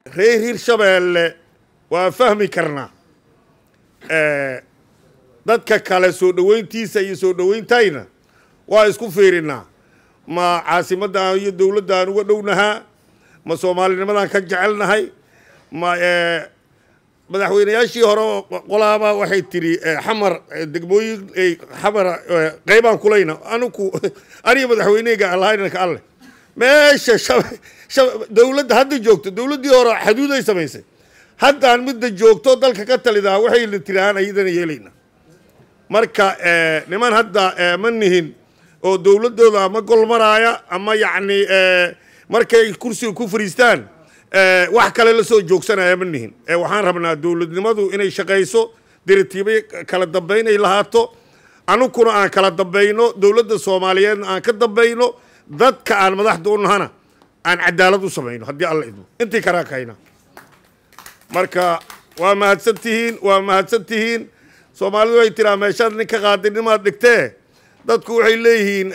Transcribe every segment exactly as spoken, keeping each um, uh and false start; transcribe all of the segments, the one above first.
reer Hirshabeelle waa fahmi karnaa dadka kale soo dhaweyntiisa iyo soo dhaweyntayna waa isku fiirinaa ma caasimadda iyo dawladda aan uga dhownaha ma Soomaalinimadan ka jecelnahay ma madaxweynayaashii hore qolaaba waxay tiri xamar degmooyin ay xamar qaybaan kulayna anuku ariga madaxweyneyga allaahayna ka alle meesha dawladda hadda joogto dawladdii hore xuduud ay samaysay hadda aan midda joogto dalka ka talidaa waxay la tiraan ayadana yeelayna marka niman hadda ma nihin oo dawladooda ama gol maraaya ama yacni markay kursiga ku fariistaan wax kale la soo joogsanaya ma nihin waxaan rabnaa dawladnimadu inay shaqayso dirtiibay kala dambeyn ay lahaato anukuna aan kala dambayno dawladda Soomaaliyeed aan ka dambayno dadka aan madaxda u nahana aan cadaalad u sameeyno hadii alla idmo intii kara kayna marka waa mahadsantihiin waa mahadsantihiin Soomaalidu ay tiraa meeshaad ninka qaadinimaad dhigtee dadku waxay leeyihiin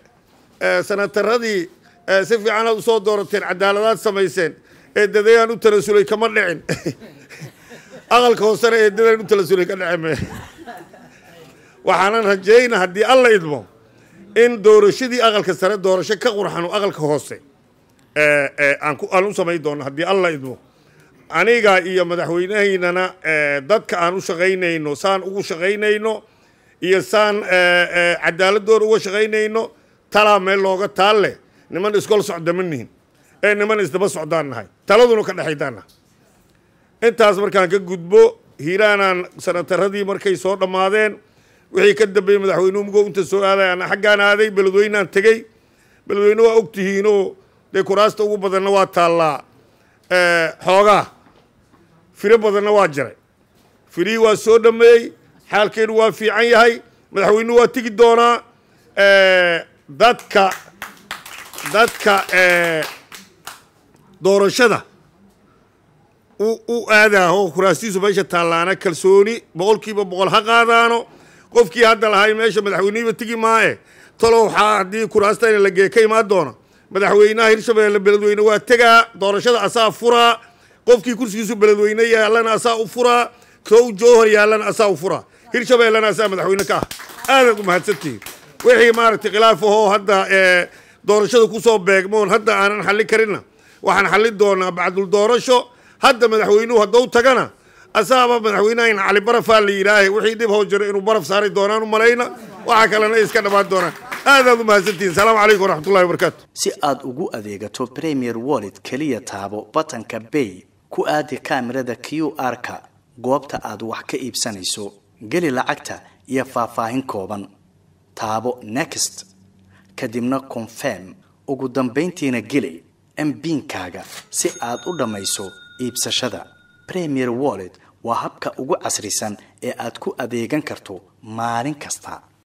sanataradii si fiican u soo doorateen cadaaladaad samayseen ee dadayaan u tanasulay kama dhicin aqalka hoosana ee dadayaan u tanasulay ka dhacay waxaan rajaynaa hadii alla idmo in doorashadii aqalka sare doorasho ka qurxan oo aqalka hoose ee aan ku aan u sameey doono hadii alla idmo aniga iyo madaxweynaheena dadka aan u shaqeynayno saan ugu shaqeynayno iyo saan cadaalad uga shaqeynayno tala meel looga taalle niman iskool socda manihin ee niman isdaba socdaanahay taladuna ka dhaxaydana intaas markaan ka gudbo hiiraanan sanataradii markay soo dhamaadeen wixii ka dambeeyay madaxweynuhu mugo inta soo aaday ana xaggaan aaday beledweynaan tagay beledweyne waa ogtihiinoo de kuraasta ugu badanna waa taallaa xoogaa firo badanna waa jiray firii waa soo dhameeyey xaalkeedu waa fiican yahay madaxweynuhu waa tigi doonaa dadka dadka doorashada u aadaa oo kuraastiisu meesha taallaana kalsooni boqolkiiba boqol ha qaadaano qofkii hadda lahay meesha madaxweynuhu tigi maaye talo waxaa haddii kuraastayna la geey ka imaan doona madaxweynaha Hirshabeelle beledweyne waa tagaa doorashada asaa furaa qofkii kursigiisu beledweyne yaalana asaa u furaa kow joohar yaalana asaa u furaa Hirshabeellena asaa madaxweyne ka aad u mahadsantihiin wixii maaragtay khilaaf oo hadda doorashada ku soo beegmoon hadda aanan xalin karina waxaan xalin doonaa bacdul doorasho hadda madaxweynuhu hadda u tagana asaaba madaxweynaha Cali Baraf la yiraahay wixii dib hoo jiro inuu baraf saaray doonaan u malayna waxa kalena iska dhamaan doonaan aad u mahadsantihiin salaamu calaykum waraxmatullaahi wabarakaatu si aad ugu adeegato Premier Wallet kaliya taabo batanka Pay ku aadi kaamirada Q R-ka goobta aad wax ka iibsanayso gali lacagta iyo faahfaahin kooban taabo Next kadibna Confirm ugu dambeyntiina gali M PIN-kaaga si aad u dhamayso iibsashada Premier Wallet waa habka ugu casrisan ee aad ku adeegan karto maalin kasta.